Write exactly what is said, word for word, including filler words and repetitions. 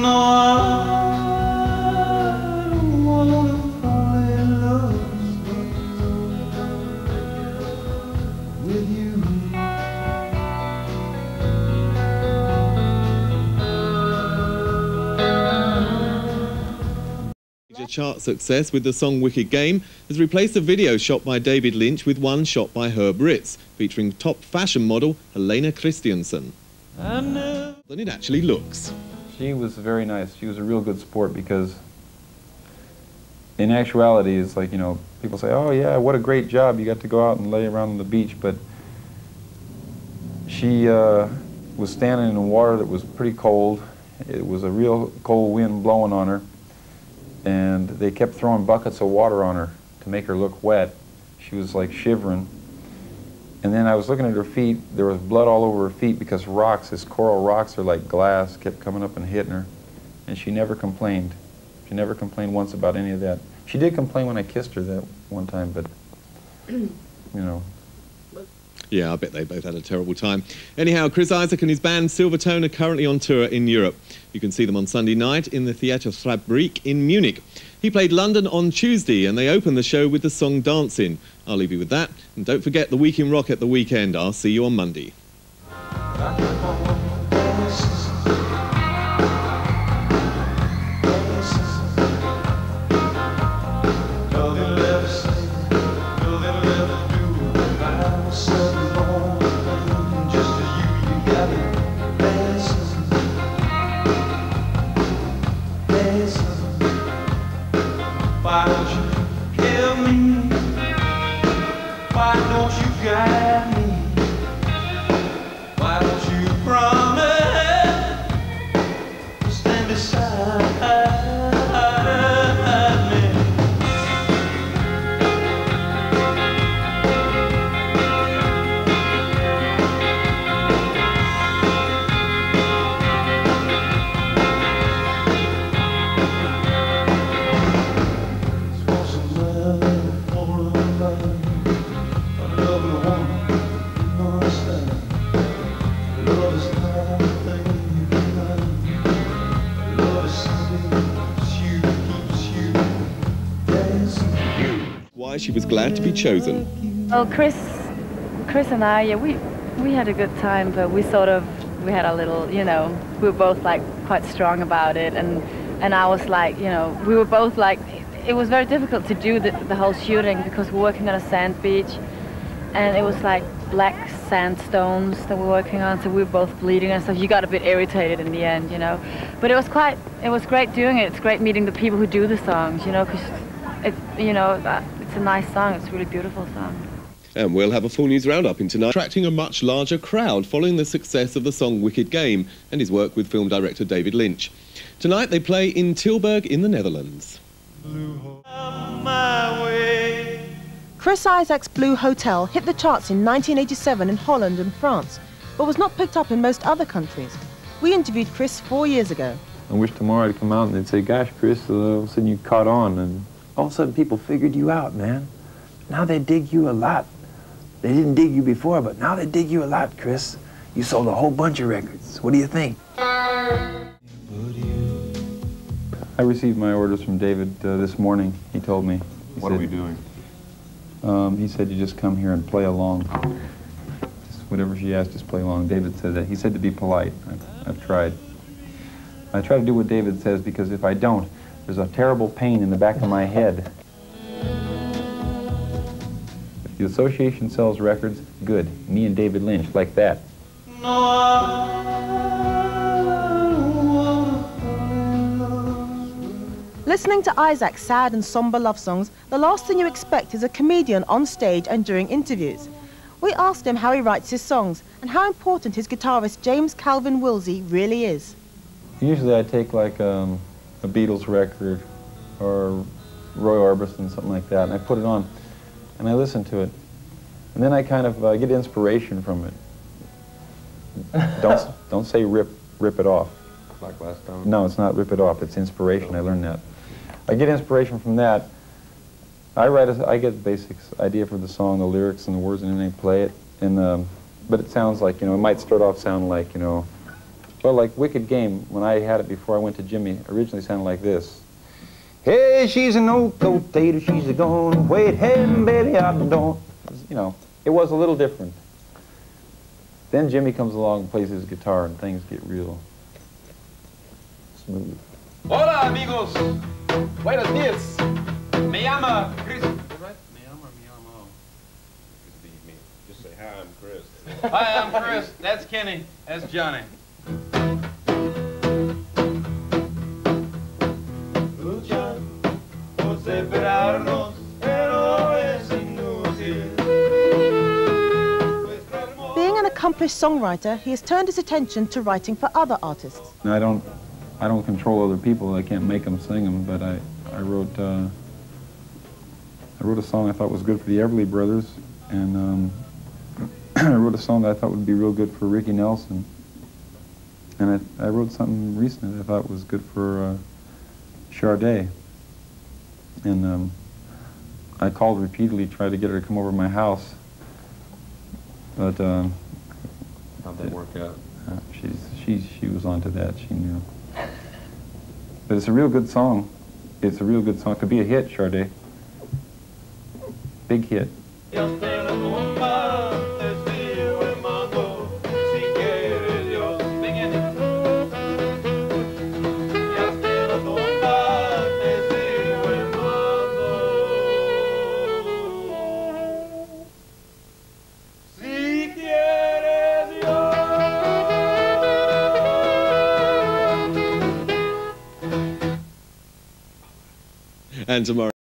Chart success with the song Wicked Game has replaced a video shot by David Lynch with one shot by Herb Ritz, featuring top fashion model Helena Christensen. Than it actually looks. She was very nice. She was a real good sport because in actuality it's like, you know, people say, oh yeah, what a great job, you got to go out and lay around on the beach, but she uh, was standing in water that was pretty cold. It was a real cold wind blowing on her. And they kept throwing buckets of water on her to make her look wet. She was like shivering. And then I was looking at her feet. There was blood all over her feet because rocks, this coral rocks are like glass, kept coming up and hitting her. And she never complained. She never complained once about any of that. She did complain when I kissed her that one time, but, you know. Yeah, I bet they both had a terrible time. Anyhow, Chris Isaak and his band Silvertone are currently on tour in Europe. You can see them on Sunday night in the Theatre Fabrik in Munich. He played London on Tuesday and they opened the show with the song Dancin. I'll leave you with that. And don't forget the Week in Rock at the weekend. I'll see you on Monday. Why don't you kill me? Why don't you guide me? Why don't you promise to stand beside me? Why she was glad to be chosen. Oh, Chris, Chris and I, yeah, we we had a good time, but we sort of we had a little, you know, we were both like quite strong about it, and and I was like, you know, we were both like, it was very difficult to do the, the whole shooting because we're working on a sand beach, and it was like black sandstones that we're working on, so we were both bleeding and stuff. You got a bit irritated in the end, you know, but it was quite, it was great doing it. It's great meeting the people who do the songs, you know, because it's, you know, it's a nice song. It's a really beautiful song. And we'll have a full news roundup in tonight, attracting a much larger crowd following the success of the song Wicked Game and his work with film director David Lynch. Tonight they play in Tilburg in the Netherlands. Chris Isaak's Blue Hotel hit the charts in nineteen eighty-seven in Holland and France, but was not picked up in most other countries. We interviewed Chris four years ago. I wish tomorrow I'd come out and they'd say, gosh, Chris, all of a sudden you caught on, and all of a sudden people figured you out, man. Now they dig you a lot. They didn't dig you before, but now they dig you a lot, Chris. You sold a whole bunch of records. What do you think? I received my orders from David uh, this morning. He told me. He what said, are we doing? Um, he said, you just come here and play along. Just whatever she asked, just play along. David said that. He said to be polite. I've, I've tried. I try to do what David says, because if I don't, there's a terrible pain in the back of my head. If the association sells records, good. Me and David Lynch, like that. Listening to Isaac's sad and somber love songs, the last thing you expect is a comedian on stage and during interviews. We asked him how he writes his songs and how important his guitarist James Calvin Wilsey really is. Usually I take like um, a Beatles record or Roy Orbison, something like that, and I put it on and I listen to it. And then I kind of uh, get inspiration from it. Don't, don't say rip, rip it off. Like last time? No, it's not rip it off, it's inspiration. I learned that. I get inspiration from that. I write, a, I get the basic idea for the song, the lyrics and the words, and then I play it. And, um, but it sounds like, you know, it might start off sounding like, you know, Well, like Wicked Game, when I had it before I went to Jimmy, originally sounded like this. Hey, she's an old potato, she's a gone. Wait, hey, baby, I don't. You know, it was a little different. Then Jimmy comes along and plays his guitar, and things get real smooth. Hola, amigos. Buenos días. Me llama Chris. Right? Me llama, me llamo. Just say, hi, I'm Chris. Hi, I'm Chris. That's Kenny. That's Johnny. Luchan por separarnos, pero es inútil. Being an accomplished songwriter, he has turned his attention to writing for other artists. I don't, I don't control other people. I can't make them sing them, but I, I wrote, uh, I wrote a song I thought was good for the Everly Brothers, and um, I wrote a song that I thought would be real good for Ricky Nelson. And I, I wrote something recently that I thought was good for uh, Sade. And um, I called repeatedly, tried to get her to come over to my house, but um, How'd that work out? uh, she's, she, she was onto that, she knew. But it's a real good song. It's a real good song. It could be a hit, Sade. Big hit. And tomorrow.